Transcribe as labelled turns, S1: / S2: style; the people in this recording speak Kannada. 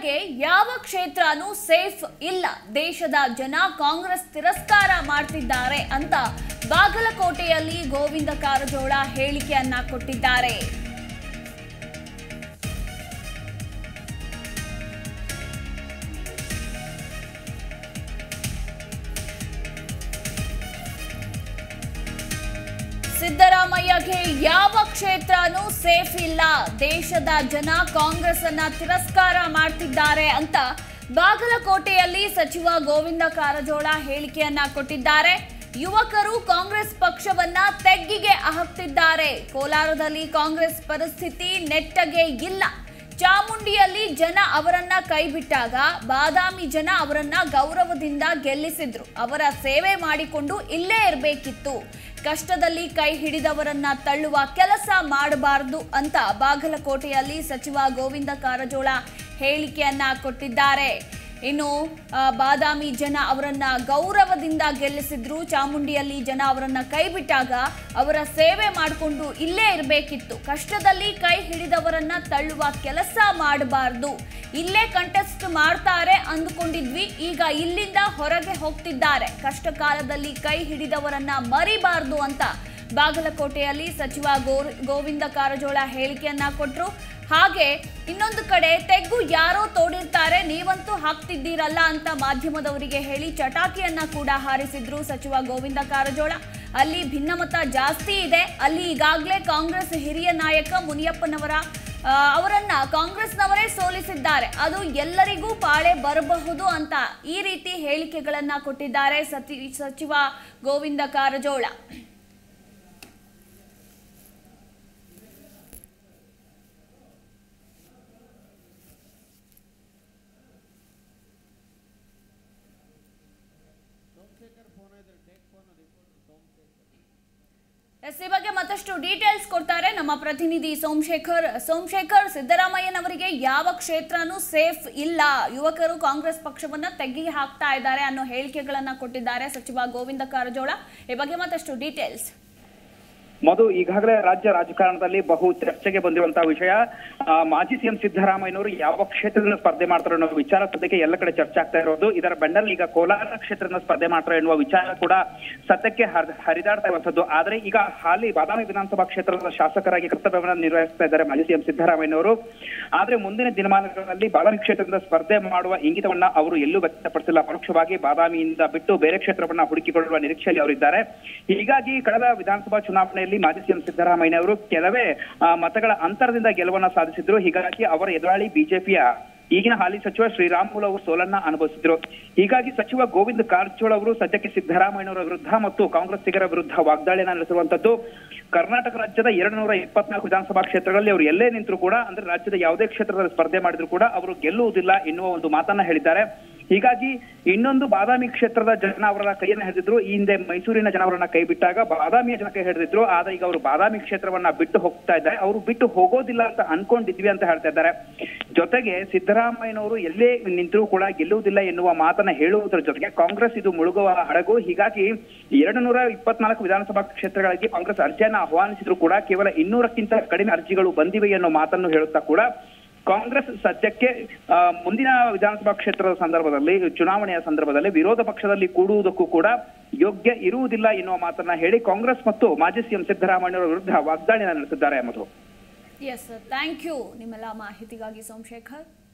S1: ಈವರೆಗೆ ಯಾವ ಕ್ಷೇತ್ರನೂ ಸೇಫ್ ಇಲ್ಲ, ದೇಶದ ಜನ ಕಾಂಗ್ರೆಸ್ ತಿರಸ್ಕಾರ ಮಾಡ್ತಿದ್ದಾರೆ ಅಂತ ಬಾಗಲಕೋಟೆಯಲ್ಲಿ ಗೋವಿಂದ ಕಾರಜೋಳ ಹೇಳಿಕೆಯನ್ನ ಕೊಟ್ಟಿದ್ದಾರೆ. ಸಿದ್ದರಾಮಯ್ಯಗೆ ಯಾವ ಕ್ಷೇತ್ರನೂ ಸೇಫ್ ಇಲ್ಲ, ದೇಶದ ಜನ ಕಾಂಗ್ರೆಸ್ ಅನ್ನ ತಿರಸ್ಕಾರ ಮಾಡ್ತಿದ್ದಾರೆ ಅಂತ ಬಾಗಲಕೋಟೆಯಲ್ಲಿ ಸಚಿವ ಗೋವಿಂದ ಕಾರಜೋಳ ಹೇಳಿಕೆಯನ್ನ ಕೊಟ್ಟಿದ್ದಾರೆ. ಯುವಕರು ಕಾಂಗ್ರೆಸ್ ಪಕ್ಷವನ್ನ ತೆಗ್ಗಿಗೆ ಹಾಕ್ತಿದ್ದಾರೆ. ಕೋಲಾರದಲ್ಲಿ ಕಾಂಗ್ರೆಸ್ ಪರಿಸ್ಥಿತಿ ನೆಟ್ಟಗೆ ಇಲ್ಲ. ಚಾಮುಂಡಿಯಲ್ಲಿ ಜನ ಅವರನ್ನ ಕೈಬಿಟ್ಟಾಗ ಬಾದಾಮಿ ಜನ ಅವರನ್ನ ಗೌರವದಿಂದ ಗೆಲ್ಲಿಸಿದ್ರು. ಅವರ ಸೇವೆ ಮಾಡಿಕೊಂಡು ಇಲ್ಲೇ ಇರಬೇಕಿತ್ತು. ಕಷ್ಟದಲ್ಲಿ ಕೈ ಹಿಡಿದವರನ್ನ ತಳ್ಳುವ ಕೆಲಸ ಮಾಡಬಾರದು ಅಂತ ಬಾಗಲಕೋಟೆಯಲ್ಲಿ ಸಚಿವ ಗೋವಿಂದ ಕಾರಜೋಳ ಹೇಳಿಕೆಯನ್ನ ಕೊಟ್ಟಿದ್ದಾರೆ. ಇನ್ನು ಬಾದಾಮಿ ಜನ ಅವರನ್ನ ಗೌರವದಿಂದ ಗೆಲ್ಲಿಸಿದ್ರು. ಚಾಮುಂಡಿಯಲ್ಲಿ ಜನ ಅವರನ್ನ ಕೈ ಬಿಟ್ಟಾಗ ಅವರ ಸೇವೆ ಮಾಡಿಕೊಂಡು ಇಲ್ಲೇ ಇರಬೇಕಿತ್ತು. ಕಷ್ಟದಲ್ಲಿ ಕೈ ಹಿಡಿದವರನ್ನ ತಳ್ಳುವ ಕೆಲಸ ಮಾಡಬಾರದು. ಇಲ್ಲೇ ಕಂಟೆಸ್ಟ್ ಮಾಡ್ತಾರೆ ಅಂದುಕೊಂಡಿದ್ವಿ, ಈಗ ಇಲ್ಲಿಂದ ಹೊರಗೆ ಹೋಗ್ತಿದ್ದಾರೆ. ಕಷ್ಟ ಕಾಲದಲ್ಲಿ ಕೈ ಹಿಡಿದವರನ್ನ ಮರಿಬಾರದು ಅಂತ ಬಾಗಲಕೋಟೆಯಲ್ಲಿ ಸಚಿವ ಗೋವಿಂದ ಕಾರಜೋಳ ಹೇಳಿಕೆಯನ್ನ ಕೊಟ್ಟರು. ಹಾಗೆ ಇನ್ನೊಂದು ಕಡೆ ತೆಗ್ಗು ಯಾರೋ ತೋಡಿರ್ತಾರೆ, ನೀವಂತೂ ಹಾಕ್ತಿದ್ದೀರಲ್ಲ ಅಂತ ಮಾಧ್ಯಮದವರಿಗೆ ಹೇಳಿ ಚಟಾಕಿಯನ್ನ ಕೂಡ ಹಾರಿಸಿದ್ರು ಸಚಿವ ಗೋವಿಂದ ಕಾರಜೋಳ. ಅಲ್ಲಿ ಭಿನ್ನಮತ ಜಾಸ್ತಿ ಇದೆ. ಅಲ್ಲಿ ಈಗಾಗಲೇ ಕಾಂಗ್ರೆಸ್ ಹಿರಿಯ ನಾಯಕ ಅವರನ್ನ ಕಾಂಗ್ರೆಸ್ನವರೇ ಸೋಲಿಸಿದ್ದಾರೆ. ಅದು ಎಲ್ಲರಿಗೂ ಪಾಳೆ ಬರಬಹುದು ಅಂತ ಈ ರೀತಿ ಹೇಳಿಕೆಗಳನ್ನ ಕೊಟ್ಟಿದ್ದಾರೆ ಸಚಿವ ಗೋವಿಂದ ಕಾರಜೋಳ. ಈ ಬಗ್ಗೆ ಮತ್ತಷ್ಟು ಡೀಟೇಲ್ಸ್ ಕೊಡ್ತಾರೆ ನಮ್ಮ ಪ್ರತಿನಿಧಿ ಸೋಮಶೇಖರ್. ಸಿದ್ದರಾಮಯ್ಯನವರಿಗೆ ಯಾವ ಕ್ಷೇತ್ರನೂ ಸೇಫ್ ಇಲ್ಲ, ಯುವಕರು ಕಾಂಗ್ರೆಸ್ ಪಕ್ಷವನ್ನ ತೆಗ್ಗಿಗೆ ಹಾಕ್ತಾ ಇದ್ದಾರೆ ಅನ್ನೋ ಹೇಳಿಕೆಗಳನ್ನ ಕೊಟ್ಟಿದ್ದಾರೆ ಸಚಿವ ಗೋವಿಂದ ಕಾರಜೋಳ. ಈ ಬಗ್ಗೆ ಮತ್ತಷ್ಟು ಡೀಟೇಲ್ಸ್.
S2: ಮಧು, ಈಗಾಗಲೇ ರಾಜ್ಯ ರಾಜಕಾರಣದಲ್ಲಿ ಬಹು ಚರ್ಚೆಗೆ ಬಂದಿರುವಂತಹ ವಿಷಯ ಮಾಜಿ ಸಿಎಂ ಸಿದ್ದರಾಮಯ್ಯನವರು ಯಾವ ಕ್ಷೇತ್ರದಿಂದ ಸ್ಪರ್ಧೆ ಮಾಡ್ತಾರೆ ಅನ್ನೋ ವಿಚಾರ ಸದ್ಯಕ್ಕೆ ಎಲ್ಲ ಕಡೆ ಚರ್ಚೆ ಆಗ್ತಾ ಇರೋದು. ಇದರ ಬೆನ್ನಲ್ಲಿ ಈಗ ಕೋಲಾರ ಕ್ಷೇತ್ರದಿಂದ ಸ್ಪರ್ಧೆ ಮಾಡ್ತಾರೆ ಎನ್ನುವ ವಿಚಾರ ಕೂಡ ಸದ್ಯಕ್ಕೆ ಹರಿದಾಡ್ತಾ ಇರುವಂತದ್ದು. ಆದ್ರೆ ಈಗ ಹಾಲಿ ಬಾದಾಮಿ ವಿಧಾನಸಭಾ ಕ್ಷೇತ್ರದ ಶಾಸಕರಾಗಿ ಕರ್ತವ್ಯವನ್ನು ನಿರ್ವಹಿಸ್ತಾ ಇದ್ದಾರೆ ಮಾಜಿ ಸಿಎಂ ಸಿದ್ದರಾಮಯ್ಯನವರು. ಆದ್ರೆ ಮುಂದಿನ ದಿನಮಾನಗಳಲ್ಲಿ ಬಾದಾಮಿ ಕ್ಷೇತ್ರದಿಂದ ಸ್ಪರ್ಧೆ ಮಾಡುವ ಇಂಗಿತವನ್ನ ಅವರು ಎಲ್ಲೂ ವ್ಯಕ್ತಪಡಿಸಿಲ್ಲ. ಪರೋಕ್ಷವಾಗಿ ಬಾದಾಮಿಯಿಂದ ಬಿಟ್ಟು ಬೇರೆ ಕ್ಷೇತ್ರವನ್ನ ಹುಡುಕಿಕೊಳ್ಳುವ ನಿರೀಕ್ಷೆಯಲ್ಲಿ ಅವರಿದ್ದಾರೆ. ಹೀಗಾಗಿ ಕಳೆದ ವಿಧಾನಸಭಾ ಚುನಾವಣೆಯಲ್ಲಿ ಮಾಜಿ ಸಿಎಂ ಸಿದ್ದರಾಮಯ್ಯ ಅವರು ಕೆಲವೇ ಮತಗಳ ಅಂತರದಿಂದ ಗೆಲುವನ್ನ ಸಾಧಿಸಿದ್ರು. ಹೀಗಾಗಿ ಅವರ ಎದುರಾಳಿ ಬಿಜೆಪಿಯ ಈಗಿನ ಹಾಲಿ ಸಚಿವ ಶ್ರೀರಾಮುಲು ಅವರು ಸೋಲನ್ನ ಅನುಭವಿಸಿದ್ರು. ಹೀಗಾಗಿ ಸಚಿವ ಗೋವಿಂದ ಕಾರಜೋಳ ಅವರು ಸದ್ಯಕ್ಕೆ ಸಿದ್ದರಾಮಯ್ಯನವರ ವಿರುದ್ಧ ಮತ್ತು ಕಾಂಗ್ರೆಸ್ಸಿಗರ ವಿರುದ್ಧ ವಾಗ್ದಾಳಿಯನ್ನ ನಡೆಸಿರುವಂತದ್ದು. ಕರ್ನಾಟಕ ರಾಜ್ಯದ 224 ವಿಧಾನಸಭಾ ಕ್ಷೇತ್ರಗಳಲ್ಲಿ ಅವರು ಎಲ್ಲೇ ನಿಂತರೂ ಕೂಡ, ಅಂದ್ರೆ ರಾಜ್ಯದ ಯಾವುದೇ ಕ್ಷೇತ್ರದಲ್ಲಿ ಸ್ಪರ್ಧೆ ಮಾಡಿದ್ರು ಕೂಡ ಅವರು ಗೆಲ್ಲುವುದಿಲ್ಲ ಎನ್ನುವ ಒಂದು ಮಾತನ್ನ ಹೇಳಿದ್ದಾರೆ. ಹೀಗಾಗಿ ಇನ್ನೊಂದು ಬಾದಾಮಿ ಕ್ಷೇತ್ರದ ಜನ ಅವರ ಕೈಯನ್ನು ಹಿಡಿದಿದ್ರು. ಈ ಹಿಂದೆ ಮೈಸೂರಿನ ಜನ ಅವರನ್ನ ಕೈ ಬಿಟ್ಟಾಗ ಬಾದಾಮಿಯ ಜನ ಕೈ ಹಿಡಿದಿದ್ರು. ಆದ್ರೆ ಈಗ ಅವರು ಬಾದಾಮಿ ಕ್ಷೇತ್ರವನ್ನ ಬಿಟ್ಟು ಹೋಗ್ತಾ ಇದ್ದಾರೆ. ಅವರು ಬಿಟ್ಟು ಹೋಗೋದಿಲ್ಲ ಅಂತ ಅನ್ಕೊಂಡಿದ್ವಿ ಅಂತ ಹೇಳ್ತಾ ಇದ್ದಾರೆ. ಜೊತೆಗೆ ಸಿದ್ದರಾಮಯ್ಯನವರು ಎಲ್ಲೇ ನಿಂತರೂ ಕೂಡ ಗೆಲ್ಲುವುದಿಲ್ಲ ಎನ್ನುವ ಮಾತನ್ನ ಹೇಳುವುದರ ಜೊತೆಗೆ ಕಾಂಗ್ರೆಸ್ ಇದು ಮುಳುಗುವ ಹಡಗು. ಹೀಗಾಗಿ 224 ವಿಧಾನಸಭಾ ಕ್ಷೇತ್ರಗಳಿಗೆ ಕಾಂಗ್ರೆಸ್ ಅರ್ಜಿಯನ್ನ ಆಹ್ವಾನಿಸಿದ್ರು ಕೂಡ ಕೇವಲ 200ಕ್ಕಿಂತ ಕಡಿಮೆ ಅರ್ಜಿಗಳು ಬಂದಿವೆ ಎನ್ನುವ ಮಾತನ್ನು ಹೇಳುತ್ತಾ ಕೂಡ ಕಾಂಗ್ರೆಸ್ ಸದ್ಯಕ್ಕೆ ಮುಂದಿನ ವಿಧಾನಸಭಾ ಕ್ಷೇತ್ರದ ಸಂದರ್ಭದಲ್ಲಿ, ಚುನಾವಣೆಯ ಸಂದರ್ಭದಲ್ಲಿ ವಿರೋಧ ಪಕ್ಷದಲ್ಲಿ ಕೂಡುವುದಕ್ಕೂ ಕೂಡ ಯೋಗ್ಯ ಇರುವುದಿಲ್ಲ ಎನ್ನುವ ಮಾತನ್ನ ಹೇಳಿ ಕಾಂಗ್ರೆಸ್ ಮತ್ತು ಮಾಜಿ ಸಿಎಂ ಸಿದ್ದರಾಮಯ್ಯನವರ ವಿರುದ್ಧ ವಾಗ್ದಾಳಿಯನ್ನು ನಡೆಸಿದ್ದಾರೆ. ಮಧು,
S1: ಎಸ್, ಥ್ಯಾಂಕ್ ಯು ನಿಮ್ಮೆಲ್ಲ ಮಾಹಿತಿಗಾಗಿ ಸೋಮಶೇಖರ್.